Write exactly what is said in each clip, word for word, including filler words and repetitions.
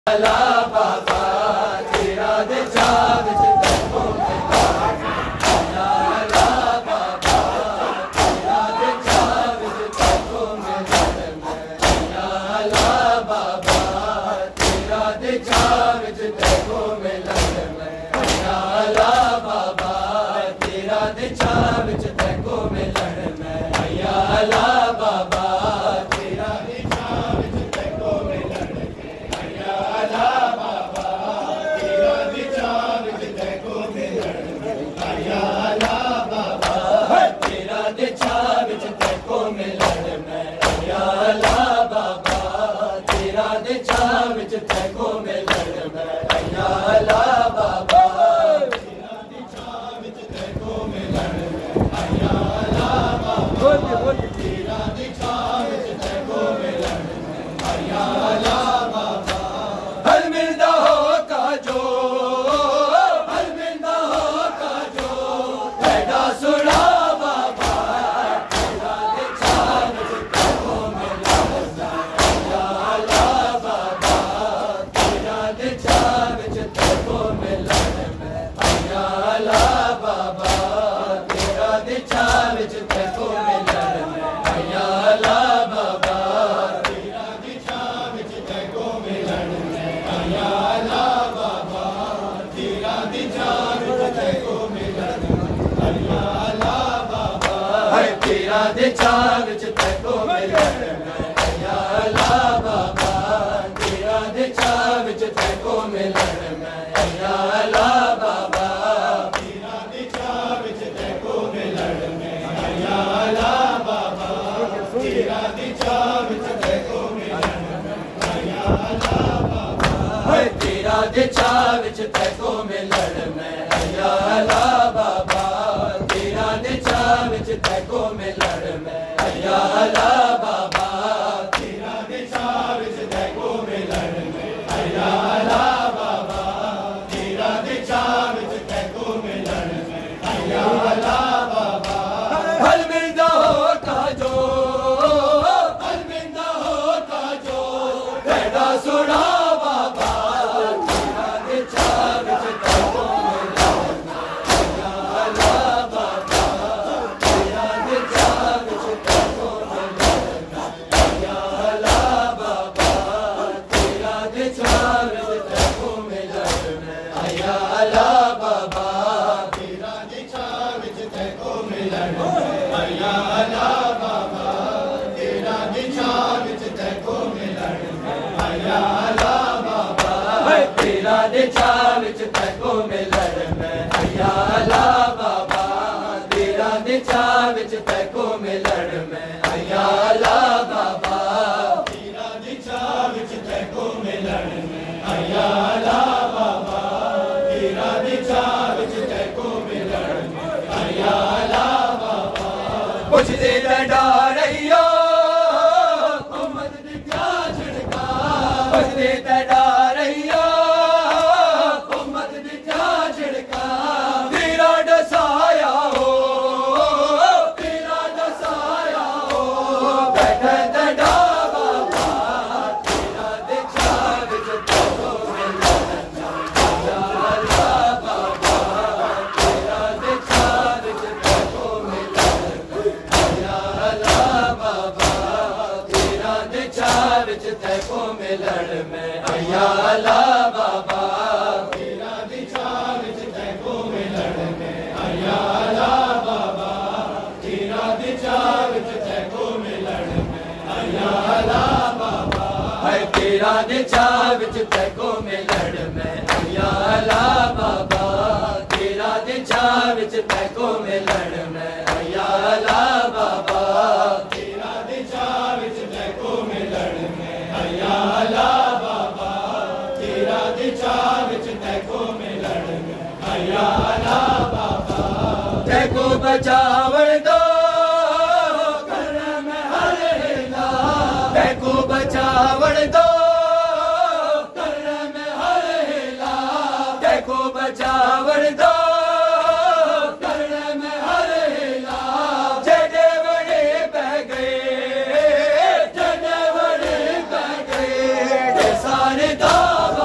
अला बाबा तेरा दे चाव च देखो मेला अला बाबा तेरा दे चाव च देखो मेला अला बाबा तेरा दे चाव च देखो मेला अला बाबा तेरा दे चाव च देखो मेला अला बाबा तेरा दे चाव च देखो मेला अला बाबा तेरा दे चाव च देखो मेला अला बाबा तेरा दे चाव च देखो मेला अला बाबा तेरा दे चाव च देखो मेला अला बाबा तेरा दे चाव च देखो मेला अला बाबा तेरा दे चाव च देखो मेला अला बाबा हल मिलदा हो काजो हल मिलदा हो काजो तेरा सुना बाबा तेरा दे चाव च देखो मेला अला बाबा तेरा दे चाव च देखो मेला अला बाबा तेरा दे चाव च देखो मेला अला बाबा तेरा दे चाव च देखो मेला अला बाबा तेरा दे चाव च देखो मेला अला बाबा तेरा दे चाव च देखो मेला अला बाबा तेरा दे चाव च देखो मेला अला बाबा तेरा दे चाव च देखो मेला अला बाबा तेरा दे चाव च देखो मेला अला बाबा तेरा दे चाव च देखो मेला अला बाबा तेरा दे चाव च देखो मेला अला बाबा तेरा दे चाव च देखो मेला अला बाबा तेरा दे चाव च देखो मेला अला बाबा हल मिलदा हो काजो हल मिलदा हो काजो तेरा सुना बाबा तेरा दे चाव च देखो मेला अला बाबा तेरा दे चाव च देखो मेला अला बाबा तेरा दे चाव च देखो मेला अला बाबा तेरा दे चाव च देखो मेला अला बाबा तेरा दे चाव च देखो मेला अला बाबा तेरा दे चाव च देखो मेला अला बाबा तेरा दे चाव च देखो मेला अला बाबा तेरा दे चाव च देखो मेला अला बाबा तेरा दे चाव च देखो मेला अला बाबा पुछदे डा रहियो उम्मत दी क्या झड़का पुछदे डा रहियो उम्मत दी क्या झड़का तेरा दसाया हो तेरा दसाया हो बैठे डा बाबा तेरा दे चाव च देखो मेला अला बाबा तेरा दे चाव च देखो मेला अला बाबा तेरा दे चाव च देखो मेला अला बाबा तेरा दे चाव च देखो मेला अला बाबा तेरा दे चाव च देखो मेला अला बाबा तेरा दे चाव च देखो मेला अला बाबा तेरा दे चाव च देखो मेला अला बाबा तेरा दे चाव च देखो मेला अला बाबा तेरा दे चाव च देखो मेला अला बाबा देखो बचावण दो कर में हर हिला देखो बचावण दो कर में हर हिला देखो बचावण दो कर में हर हिला जड़े बड़े बह गए जड़े बड़े बह गए सारे दाव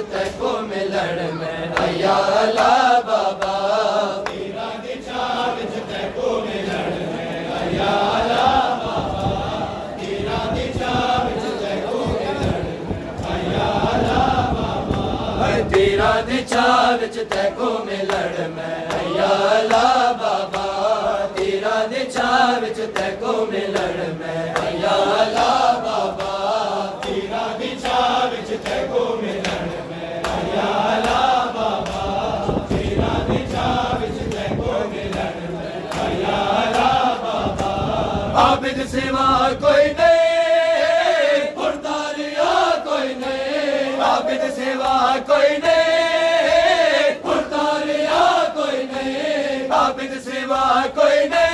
तैको मिलण में अया अला बाबा पीरां दी छां विच तैको मिलण में अया अला बाबा पीरां दी छां विच तैको मिलण में अया अला बाबा पीरां दी छां विच तैको मिलण में अया अला बाबा पीरां दी छां विच तैको मिलण में अया अला बाबा पीरां दी छां विच तैको मिलण में अया अला बाबा पीरां दी छां विच तैको मिलण में अया अला बाबा आबिद सिवा कोई नहीं पुरदारिया कोई नहीं आबिद सिवा कोई नहीं पुरदारिया कोई नहीं आबिद सिवा कोई नहीं